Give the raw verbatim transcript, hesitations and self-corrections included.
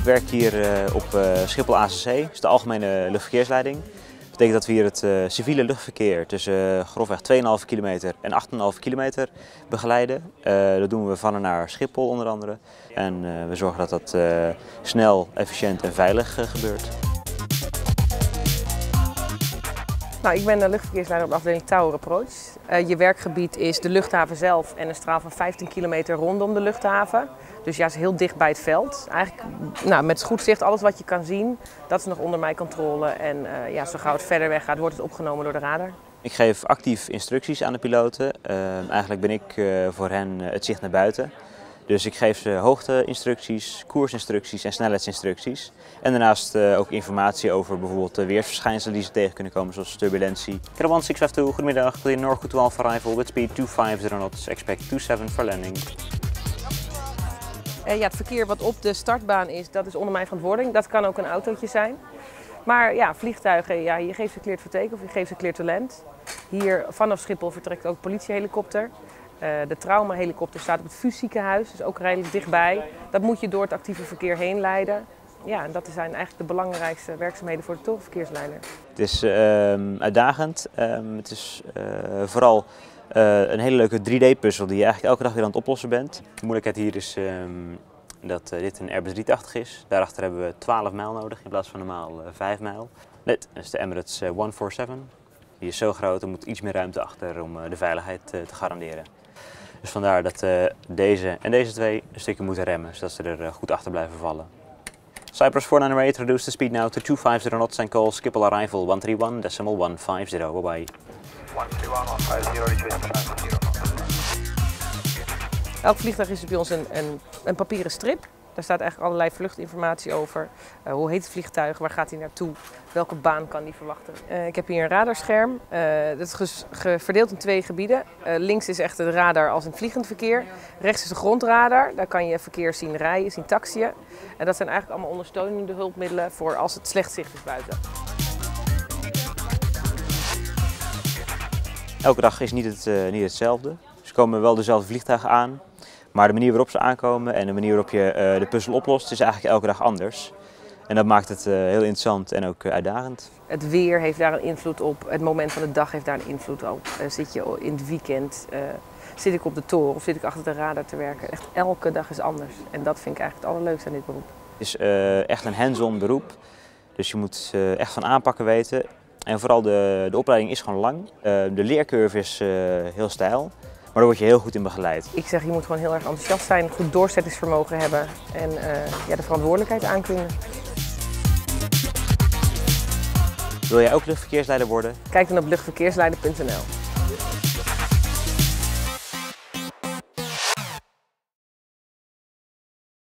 werk hier op Schiphol A C C, dat is de Algemene Luchtverkeersleiding. Dat betekent dat we hier het civiele luchtverkeer tussen grofweg twee komma vijf kilometer en acht komma vijf kilometer begeleiden. Dat doen we van en naar Schiphol onder andere. En we zorgen dat dat snel, efficiënt en veilig gebeurt. Nou, ik ben de luchtverkeersleider op de afdeling Tower Approach. Uh, je werkgebied is de luchthaven zelf en een straal van vijftien kilometer rondom de luchthaven. Dus ja, is heel dicht bij het veld. Eigenlijk nou, met goed zicht, alles wat je kan zien, dat is nog onder mijn controle. En uh, ja, zo gauw het verder weg gaat, wordt het opgenomen door de radar. Ik geef actief instructies aan de piloten. Uh, eigenlijk ben ik uh, voor hen uh, het zicht naar buiten. Dus ik geef ze hoogteinstructies, koersinstructies en snelheidsinstructies. En daarnaast uh, ook informatie over bijvoorbeeld de weersverschijnselen die ze tegen kunnen komen, zoals turbulentie. Kilo one six five two, goedemiddag, clear north good to Alpha arrival with speed two five zero knots, expect two seven for landing. Uh, ja, het verkeer wat op de startbaan is, dat is onder mijn verantwoording. Dat kan ook een autootje zijn. Maar ja, vliegtuigen, ja, je geeft ze clear to take of je geeft ze clear to land. Hier vanaf Schiphol vertrekt ook een politiehelikopter. Uh, de traumahelikopter staat op het V U S ziekenhuis, dus ook redelijk dichtbij. Dat moet je door het actieve verkeer heen leiden. Ja, en dat zijn eigenlijk de belangrijkste werkzaamheden voor de torenverkeersleider. Het is uh, uitdagend. Uh, het is uh, vooral uh, een hele leuke drie D puzzel die je eigenlijk elke dag weer aan het oplossen bent. De moeilijkheid hier is uh, dat uh, dit een Airbus drie tachtig is. Daarachter hebben we twaalf mijl nodig in plaats van normaal uh, vijf mijl. Dit is de Emirates uh, honderdzevenenveertig. Die is zo groot, er moet iets meer ruimte achter om uh, de veiligheid uh, te garanderen. Dus vandaar dat uh, deze en deze twee een stukje moeten remmen, zodat ze er uh, goed achter blijven vallen. Cyprus four nine eight, reduce the speed now to two five zero knots and call Schiphol arrival one three one decimal one five zero. Bye bye. one three one one five zero, Elk vliegtuig is bij ons een, een, een papieren strip. Daar staat eigenlijk allerlei vluchtinformatie over. Uh, hoe heet het vliegtuig, waar gaat hij naartoe, welke baan kan hij verwachten. Uh, ik heb hier een radarscherm. Uh, dat is verdeeld in twee gebieden. Uh, links is echt de radar als in het vliegend verkeer. Rechts is de grondradar. Daar kan je verkeer zien rijden, zien taxiën. En dat zijn eigenlijk allemaal ondersteunende hulpmiddelen voor als het slecht zicht is buiten. Elke dag is niet, het, uh, niet hetzelfde. Ze komen wel dezelfde vliegtuigen aan. Maar de manier waarop ze aankomen en de manier waarop je uh, de puzzel oplost is eigenlijk elke dag anders. En dat maakt het uh, heel interessant en ook uh, uitdagend. Het weer heeft daar een invloed op, het moment van de dag heeft daar een invloed op. Uh, zit je in het weekend, uh, zit ik op de toren of zit ik achter de radar te werken. Echt elke dag is anders. En dat vind ik eigenlijk het allerleukste aan dit beroep. Het is uh, echt een hands-on beroep. Dus je moet uh, echt van aanpakken weten. En vooral de, de opleiding is gewoon lang. Uh, de leercurve is uh, heel steil. Maar daar word je heel goed in begeleid. Ik zeg, je moet gewoon heel erg enthousiast zijn, goed doorzettingsvermogen hebben en uh, ja, de verantwoordelijkheid aankunnen. Wil jij ook luchtverkeersleider worden? Kijk dan op luchtverkeersleider punt n l.